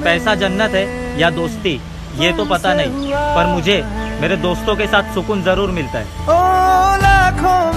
पैसा जन्नत है या दोस्ती ये तो पता नहीं, पर मुझे मेरे दोस्तों के साथ सुकून जरूर मिलता है।